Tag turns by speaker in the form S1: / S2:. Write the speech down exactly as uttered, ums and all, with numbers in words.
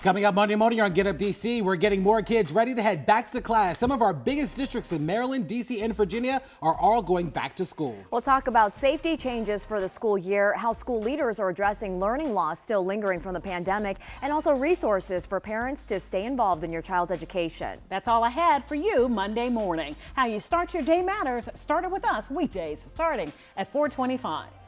S1: Coming up Monday morning on Get Up D C, we're getting more kids ready to head back to class. Some of our biggest districts in Maryland, D C, and Virginia are all going back to school.
S2: We'll talk about safety changes for the school year, how school leaders are addressing learning loss still lingering from the pandemic, and also resources for parents to stay involved in your child's education.
S3: That's all I had for you Monday morning. How you start your day matters. Start it with us weekdays starting at four twenty-five.